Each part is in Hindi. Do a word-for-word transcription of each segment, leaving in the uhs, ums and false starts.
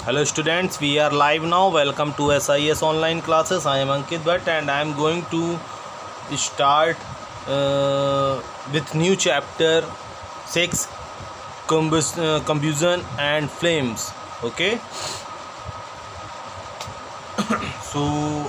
Hello students, we are live now. Welcome to S I S online classes. I am Ankit Bhatt and I am going to start uh, with new chapter six, combus- uh, combustion and flames. Okay. so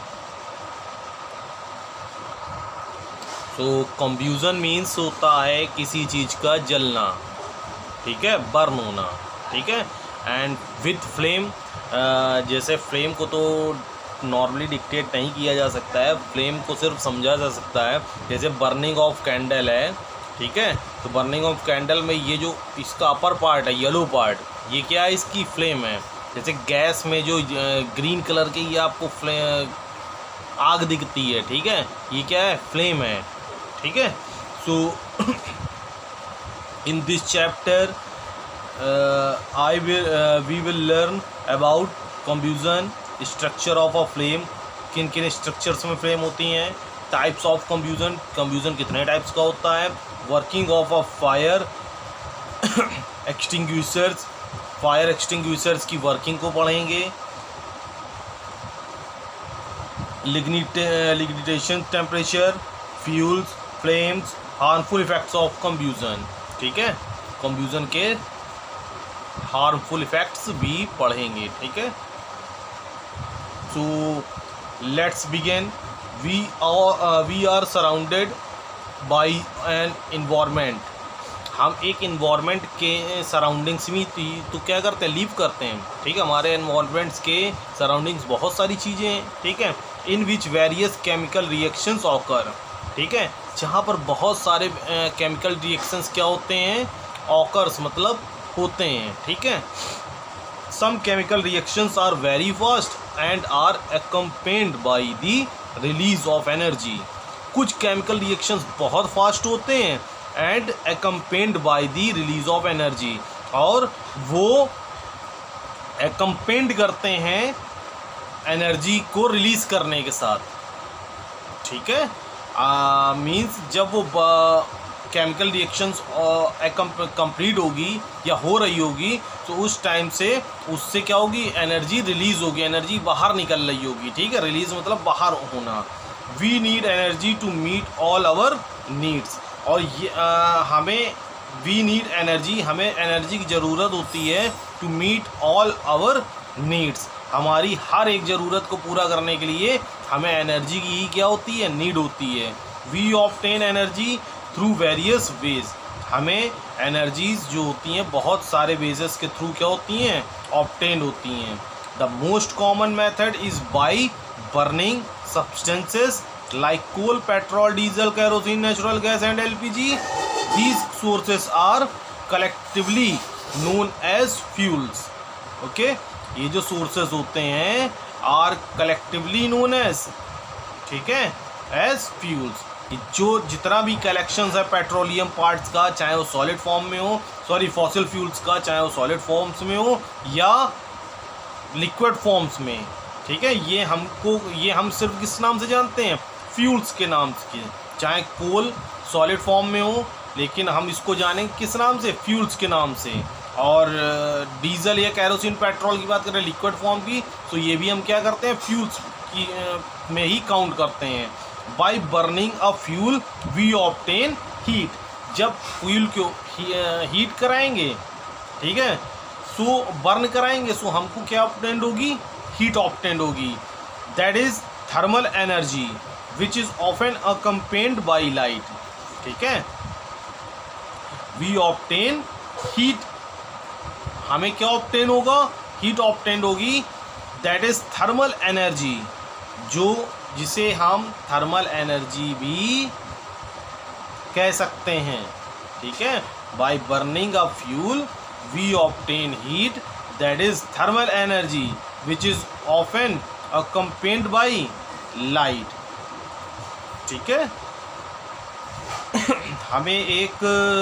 so combustion means होता है किसी चीज़ का जलना, ठीक है, बर्न होना, ठीक है। एंड विथ फ्लेम, जैसे फ्लेम को तो नॉर्मली डिक्टेट नहीं किया जा सकता है, फ्लेम को सिर्फ समझा जा सकता है। जैसे बर्निंग ऑफ कैंडल है, ठीक है, तो बर्निंग ऑफ कैंडल में ये जो इसका अपर पार्ट है, येलो पार्ट, ये क्या है, इसकी फ्लेम है। जैसे गैस में जो ग्रीन कलर की ये आपको फ्लेम आग दिखती है, ठीक है, ये क्या है, फ्लेम है, ठीक है। So in this chapter Uh, I will uh, we will learn about combustion, structure of a flame, किन किन स्ट्रक्चर्स में फ्लेम होती हैं, टाइप्स ऑफ combustion, combustion कितने टाइप्स का होता है, working of a fire extinguishers, fire extinguishers की वर्किंग को पढ़ेंगे, ignition temperature, fuels, flames, harmful effects of combustion, ठीक है, combustion के हार्मफुल इफेक्ट्स भी पढ़ेंगे, ठीक है। So let's begin. We we are surrounded by an environment. हम एक इन्वायरमेंट के सराउंडिंग्स में थी तो क्या करते हैं, लीव करते हैं, ठीक है। हमारे इन्वायरमेंट्स के सराउंडिंग्स बहुत सारी चीज़ें हैं, ठीक है, in which various chemical reactions occur, ठीक है, जहाँ पर बहुत सारे केमिकल uh, रिएक्शंस क्या होते हैं, ऑकर्स मतलब होते हैं, ठीक है। Some chemical reactions are very fast and are accompanied by the release of energy. कुछ केमिकल रिएक्शंस बहुत फास्ट होते हैं and accompanied by the release of energy, और वो accompanied करते हैं एनर्जी को रिलीज करने के साथ, ठीक है। मीन्स जब वो केमिकल रिएक्शंस कंप्लीट होगी या हो रही होगी तो उस टाइम से उससे क्या होगी, एनर्जी रिलीज़ होगी, एनर्जी बाहर निकल रही होगी, ठीक है। रिलीज़ मतलब बाहर होना। We need energy to meet all our needs, और ये आ, हमें वी नीड एनर्जी, हमें एनर्जी की ज़रूरत होती है to meet all our needs. हमारी हर एक ज़रूरत को पूरा करने के लिए हमें एनर्जी की ही क्या होती है, नीड होती है। We obtain energy through various ways. हमें एनर्जीज जो होती हैं बहुत सारे वेजेस के थ्रू क्या होती हैं, ऑब्टेन होती हैं। The most common method is by burning substances like coal, petrol, diesel, kerosene, natural gas and LPG. These sources are collectively known as fuels. Okay, ये जो सोर्सेस होते हैं आर कलेक्टिवली नोन एज, ठीक है, एज फ्यूल्स। जो जितना भी कलेक्शंस है पेट्रोलियम पार्ट्स का, चाहे वो सॉलिड फॉर्म में हो, सॉरी फॉसिल फ्यूल्स का, चाहे वो सॉलिड फॉर्म्स में हो या लिक्विड फॉर्म्स में, ठीक है, ये हमको ये हम सिर्फ किस नाम से जानते हैं, फ्यूल्स के नाम से। चाहे कोल सॉलिड फॉर्म में हो लेकिन हम इसको जानेंगे किस नाम से, फ्यूल्स के नाम से। और डीजल या कैरोसिन, पेट्रोल की बात करें लिक्विड फॉर्म की, तो ये भी हम क्या करते हैं, फ्यूल्स की में ही काउंट करते हैं। By burning a fuel we obtain heat. जब फ्यूल को हीट कराएंगे, ठीक है, सो बर्न कराएंगे, सो हमको क्या ऑब्टेन होगी, हीट ऑब्टेन होगी। That is thermal energy which is often accompanied by light, ठीक है। वी ऑब्टेन हीट, हमें क्या ऑब्टेन होगा, हीट ऑब्टेन होगी। दैट इज थर्मल एनर्जी, जो जिसे हम थर्मल एनर्जी भी कह सकते हैं, ठीक है। By burning a fuel we obtain heat, that is thermal energy which is often accompanied by light, ठीक है। हमें एक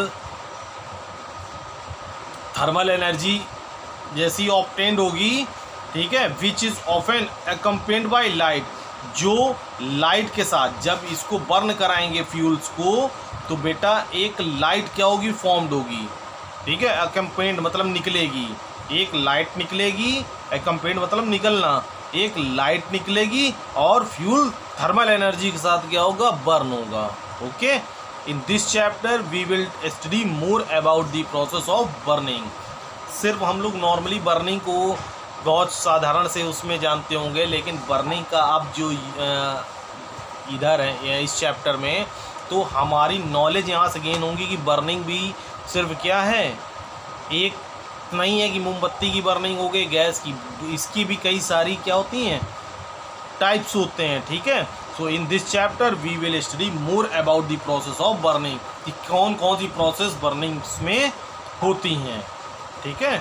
थर्मल एनर्जी जैसी ऑब्टेन्ड होगी, ठीक है, which is often accompanied by light, जो लाइट के साथ जब इसको बर्न कराएंगे फ्यूल्स को तो बेटा एक लाइट क्या होगी, फॉर्म्ड होगी, ठीक है। अकम्पेन्ड मतलब निकलेगी, एक लाइट निकलेगी एक्म्पेंड मतलब निकलना, एक लाइट निकलेगी और फ्यूल थर्मल एनर्जी के साथ क्या होगा, बर्न होगा। Okay, in this chapter we will study more about the process of burning. सिर्फ हम लोग नॉर्मली बर्निंग को बहुत साधारण से उसमें जानते होंगे, लेकिन बर्निंग का अब जो इधर है इस चैप्टर में, तो हमारी नॉलेज यहाँ से गेन होगी कि बर्निंग भी सिर्फ क्या है, एक नहीं है कि मोमबत्ती की बर्निंग हो गई, गैस की, इसकी भी कई सारी क्या होती हैं, टाइप्स होते हैं। ठीक है, so in this chapter we will study more about the process of burning, कि कौन कौन सी प्रोसेस बर्निंग में होती हैं। ठीक है,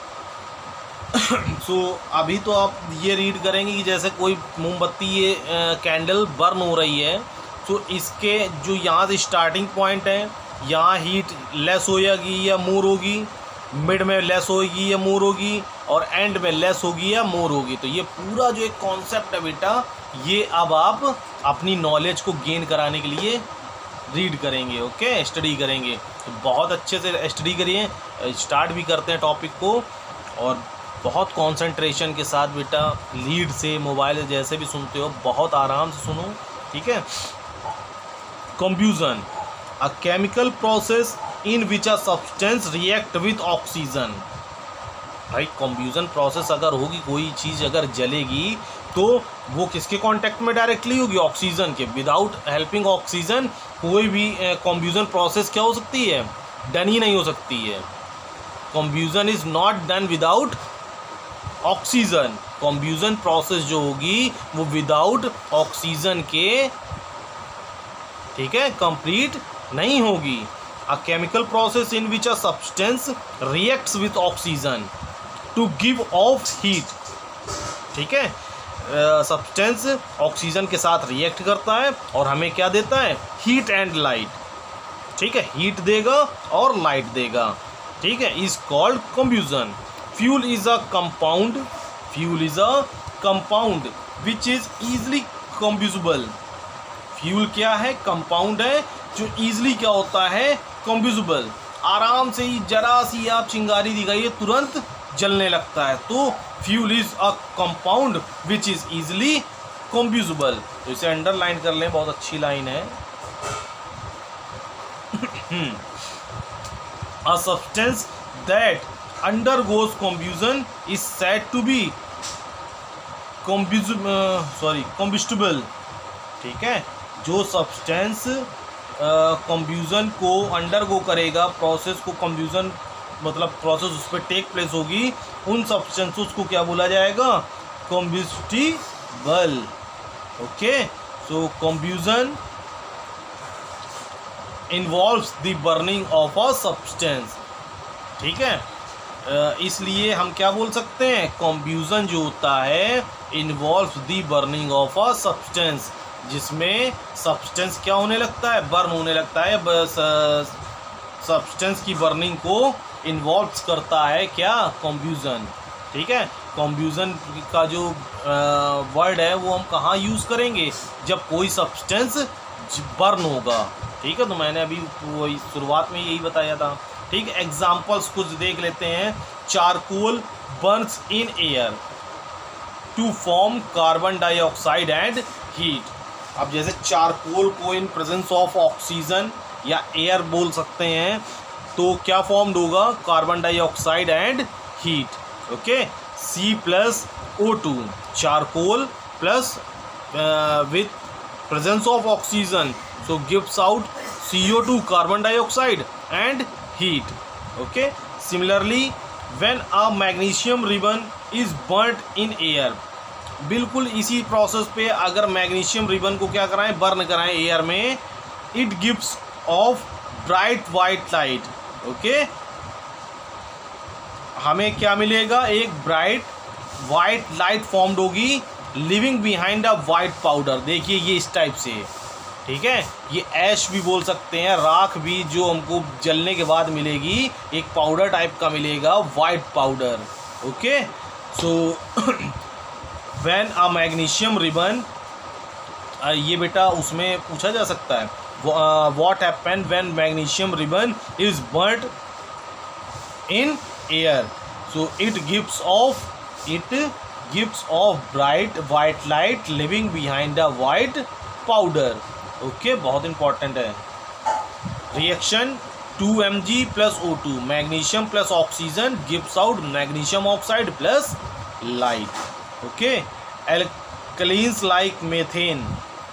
सो so, अभी तो आप ये रीड करेंगे कि जैसे कोई मोमबत्ती ये कैंडल बर्न हो रही है, तो इसके जो यहाँ से स्टार्टिंग पॉइंट है, यहाँ हीट लेस होगी या मोर होगी, मिड में लेस होगी या मोर होगी, और एंड में लेस होगी या मोर होगी। तो ये पूरा जो एक कॉन्सेप्ट है बेटा, ये अब आप अपनी नॉलेज को गेन कराने के लिए रीड करेंगे। ओके, स्टडी करेंगे, तो बहुत अच्छे से स्टडी करिए। स्टार्ट भी करते हैं टॉपिक को, और बहुत कंसंट्रेशन के साथ बेटा, लीड से, मोबाइल जैसे भी सुनते हो, बहुत आराम से सुनो। ठीक है, combustion, a chemical process in which a substance react with oxygen. भाई कम्ब्यूजन प्रोसेस अगर होगी, कोई चीज़ अगर जलेगी तो वो किसके कांटेक्ट में डायरेक्टली होगी, ऑक्सीजन के। विदाउट हेल्पिंग ऑक्सीजन कोई भी कम्ब्यूजन प्रोसेस क्या हो सकती है, डन ही नहीं हो सकती है। Combustion is not done without oxygen. Combustion process जो होगी वो विदाउट ऑक्सीजन के, ठीक है, कंप्लीट नहीं होगी। A chemical process in which a substance reacts with oxygen to give off heat. ठीक है, सब्सटेंस ऑक्सीजन के साथ रिएक्ट करता है और हमें क्या देता है, हीट एंड लाइट। ठीक है, हीट देगा और लाइट देगा। ठीक है, is called combustion. Fuel is a compound, fuel is a compound which is easily combustible. Fuel क्या है, कंपाउंड है जो ईजिली क्या होता है, कम्ब्यूजिबल। आराम से ही जरा सी आप चिंगारी दिखाइए, तुरंत जलने लगता है। तो fuel is a compound which is easily combustible. तो इसे अंडरलाइन कर लें, बहुत अच्छी लाइन है। A substance that undergoes combustion is said to be combust sorry combustible. ठीक है, जो सब्सटेंस कम्ब्यूजन को अंडरगो करेगा, प्रोसेस को कम्ब्यूजन मतलब प्रोसेस उस पर टेक प्लेस होगी, उन सब्सटेंसेस को क्या बोला जाएगा, combustible. Okay, so combustion involves the burning of a substance. ठीक है, इसलिए हम क्या बोल सकते हैं, कम्ब्यूजन जो होता है involves the burning of a substance, जिसमें सब्सटेंस क्या होने लगता है, बर्न होने लगता है। बस सब्सटेंस की बर्निंग को इन्वॉल्व करता है क्या, कम्ब्यूजन। ठीक है, कम्ब्यूजन का जो वर्ड है वो हम कहाँ यूज़ करेंगे, जब कोई सब्सटेंस बर्न होगा। ठीक है, तो मैंने अभी वही शुरुआत में यही बताया था। ठीक है, एग्जाम्पल्स कुछ देख लेते हैं। Charcoal burns in air to form carbon dioxide and heat. अब जैसे चारकोल को इन प्रेजेंस ऑफ ऑक्सीजन या एयर बोल सकते हैं, तो क्या फॉर्म्ड होगा, carbon dioxide and heat. Okay, C plus O two, charcoal plus with presence of oxygen, so gives out C O two, carbon dioxide and heat. Okay, similarly when a magnesium ribbon is burnt in air, बिल्कुल इसी प्रोसेस पे अगर मैग्नीशियम रिबन को क्या कराएं, बर्न कराएं एयर में, it gives off bright white light. Okay, हमें क्या मिलेगा, एक ब्राइट वाइट लाइट फॉर्म्ड होगी, leaving behind a white powder. देखिए ये इस टाइप से, ठीक है, ये ऐश भी बोल सकते हैं, राख भी, जो हमको जलने के बाद मिलेगी, एक पाउडर टाइप का मिलेगा, white powder. Okay, so when a magnesium ribbon, ये बेटा उसमें पूछा जा सकता है, what happen when magnesium ribbon is burned in air, so it gives off it gives off bright white light leaving behind the white powder. Okay, बहुत इंपॉर्टेंट है। Reaction two M G plus O two, magnesium plus oxygen gives out magnesium oxide plus light. Okay, alkanes like methane,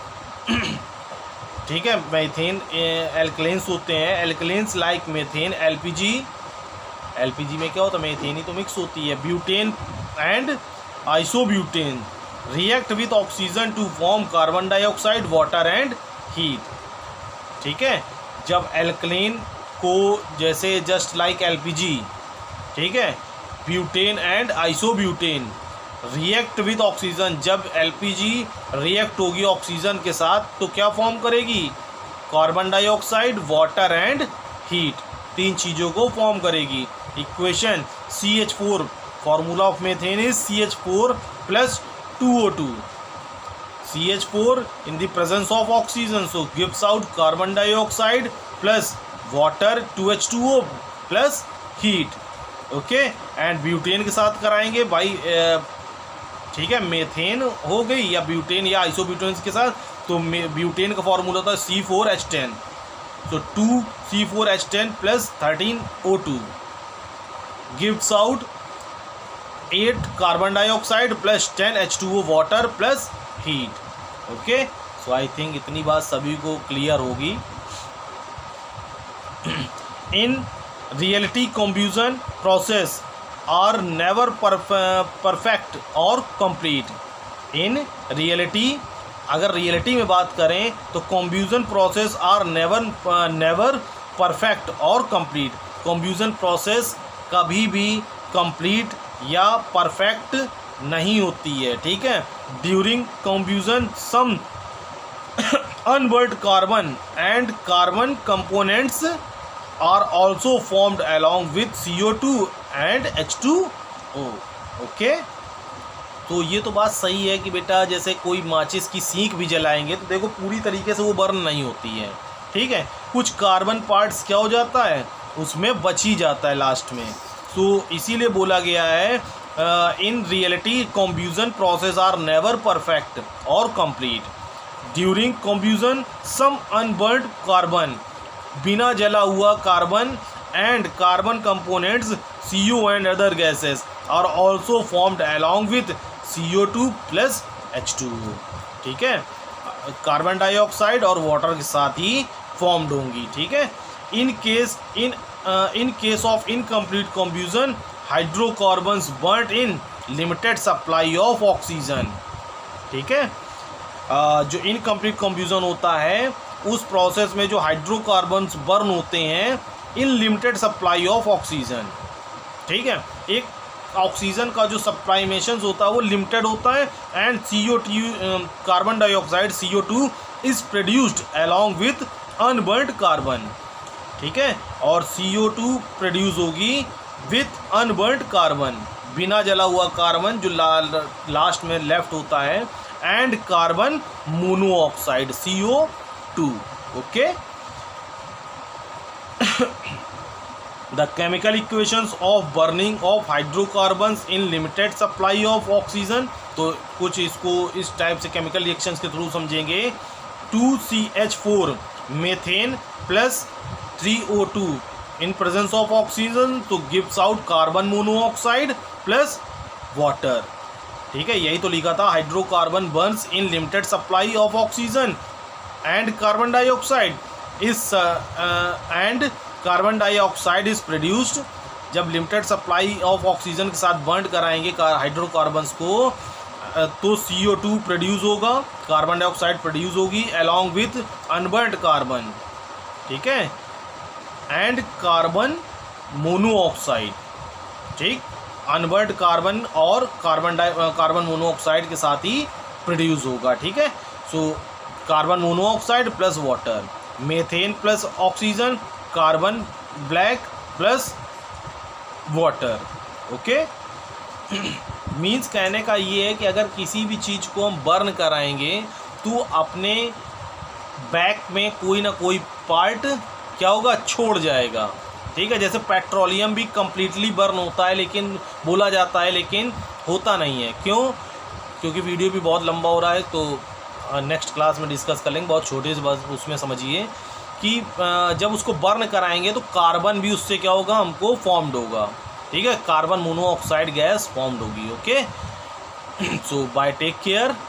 ठीक है, मेथेन एल्कलेन्स होते हैं। Alkanes like methane, LPG, LPG में क्या होता है, मेथेन ही तो मिक्स होती है। Butane and isobutane react with oxygen to form carbon dioxide, water and heat. ठीक है, जब एल्कलेन को, जैसे जस्ट लाइक एलपीजी, ठीक है, butane and isobutane react with oxygen, जब एलपीजी रिएक्ट होगी ऑक्सीजन के साथ तो क्या फॉर्म करेगी, carbon dioxide, water and heat, तीन चीज़ों को फॉर्म करेगी। Equation C H four, formula of methane is C H four plus two O two, C H four in the presence of oxygen, so gives out carbon dioxide plus water, two H two O plus heat। Okay, and butane के साथ कराएंगे भाई, ठीक है, मेथेन हो गई या ब्यूटेन या आइसोब्यूटेन के साथ, तो ब्यूटेन का फॉर्मूला होता है सी फोर एच टेन, तो two C four H ten plus thirteen O two gives out eight carbon dioxide plus ten H two O water plus heat. Okay, so I think इतनी बात सभी को क्लियर होगी। In reality combustion process are never perfect और कंप्लीट। इन रियलिटी, अगर रियलिटी में बात करें तो combustion process are never never perfect और कंप्लीट। कॉम्ब्यूजन प्रोसेस कभी भी कंप्लीट या परफेक्ट नहीं होती है। ठीक है, during combustion some unburned carbon and carbon components are also formed along with C O two and H two O. Okay, तो ये तो बात सही है कि बेटा जैसे कोई माचिस की सीख भी जलाएंगे तो देखो पूरी तरीके से वो बर्न नहीं होती है। ठीक है, कुछ कार्बन पार्ट्स क्या हो जाता है, उसमें बच ही जाता है लास्ट में। तो इसीलिए बोला गया है in reality combustion process are never perfect और complete. During combustion some unburned carbon, बिना जला हुआ carbon and carbon components C O and other gases are also formed along with C O two plus H two O. ठीक है, कार्बन डाइऑक्साइड और वाटर के साथ ही फॉर्म्ड होंगी। ठीक है, in case in in case of incomplete combustion hydrocarbons burned in limited supply of oxygen. ठीक है, uh, जो इनकम्प्लीट कॉम्ब्यूजन होता है उस प्रोसेस में जो हाइड्रोकार्बन्स बर्न होते हैं in limited supply of oxygen. ठीक है, एक ऑक्सीजन का जो सप्लाईमेशन होता है वो लिमिटेड होता है and C O two carbon dioxide C O two is produced along with unburned carbon. ठीक है, और सी ओ टू प्रोड्यूस होगी विथ अनबर्न्ड कार्बन, बिना जला हुआ कार्बन जो ला, लास्ट में लेफ्ट होता है, and carbon monoxide C O two. Okay, the chemical equations of burning of hydrocarbons in limited supply of oxygen, तो कुछ इसको इस टाइप से केमिकल रिएक्शंस के थ्रू समझेंगे। Two C H four methane plus three O two in presence of oxygen तो gives out carbon monoxide plus water. ठीक है, यही तो लिखा था, hydrocarbon burns in limited supply of oxygen and carbon dioxide इस and carbon dioxide is produced. जब लिमिटेड सप्लाई ऑफ ऑक्सीजन के साथ बर्न कराएंगे हाइड्रोकार्बन्स को तो सी ओ टू प्रोड्यूस होगा, कार्बन डाइऑक्साइड प्रोड्यूस होगी अलॉन्ग विथ अनबर्न्ड कार्बन। ठीक है, एंड कार्बन मोनोऑक्साइड। ठीक, अनबर्न्ड कार्बन और कार्बन डाइ कार्बन मोनोऑक्साइड के साथ ही प्रोड्यूस होगा। ठीक है, so carbon monoxide plus water, methane plus oxygen, carbon black plus water. Okay, means कहने का ये है कि अगर किसी भी चीज़ को हम बर्न कराएंगे तो अपने बैक में कोई ना कोई पार्ट क्या होगा, छोड़ जाएगा। ठीक है। जैसे पेट्रोलियम भी कम्प्लीटली बर्न होता है, लेकिन बोला जाता है, लेकिन होता नहीं है। क्यों? क्योंकि वीडियो भी बहुत लंबा हो रहा है, तो नेक्स्ट क्लास में डिस्कस कर लेंगे। बहुत छोटे से बस उसमें समझिए कि जब उसको बर्न कराएंगे तो कार्बन भी उससे क्या होगा, हमको फॉर्म्ड होगा। ठीक है, कार्बन मोनोऑक्साइड गैस फॉर्म्ड होगी। Okay, so bye, take care.